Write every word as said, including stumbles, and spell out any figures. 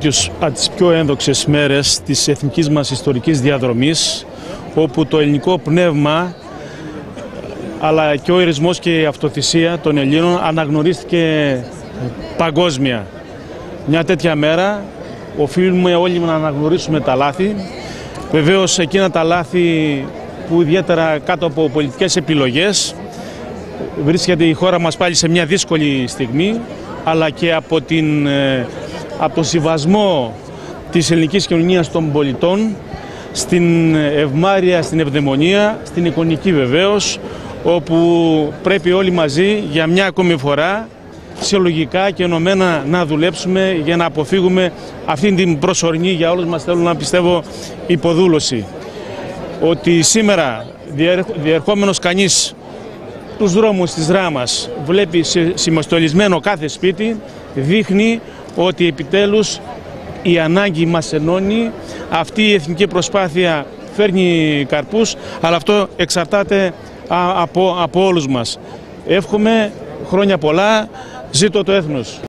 τις, τις πιο ένδοξες μέρες της εθνικής μας ιστορικής διαδρομής, όπου το ελληνικό πνεύμα αλλά και ο ηρισμός και η αυτοθυσία των Ελλήνων αναγνωρίστηκε παγκόσμια. Μια τέτοια μέρα οφείλουμε όλοι να αναγνωρίσουμε τα λάθη. Βεβαίως εκείνα τα λάθη που ιδιαίτερα κάτω από πολιτικές επιλογές βρίσκεται η χώρα μας πάλι σε μια δύσκολη στιγμή, αλλά και από, την, από τον συμβασμό της ελληνικής κοινωνίας των πολιτών στην ευμάρεια, στην ευδαιμονία, στην εικονική βεβαίως, όπου πρέπει όλοι μαζί για μια ακόμη φορά συλλογικά και ενωμένα να δουλέψουμε για να αποφύγουμε αυτήν την προσωρινή, για όλους μας θέλω να πιστεύω, υποδούλωση. Ότι σήμερα διερχόμενος κανείς τους δρόμους της Δράμας βλέπει συμμεστολισμένο κάθε σπίτι, δείχνει ότι επιτέλους η ανάγκη μας ενώνει, αυτή η εθνική προσπάθεια φέρνει καρπούς, αλλά αυτό εξαρτάται από, από όλους μας. Εύχομαι χρόνια πολλά, ζήτω το έθνος.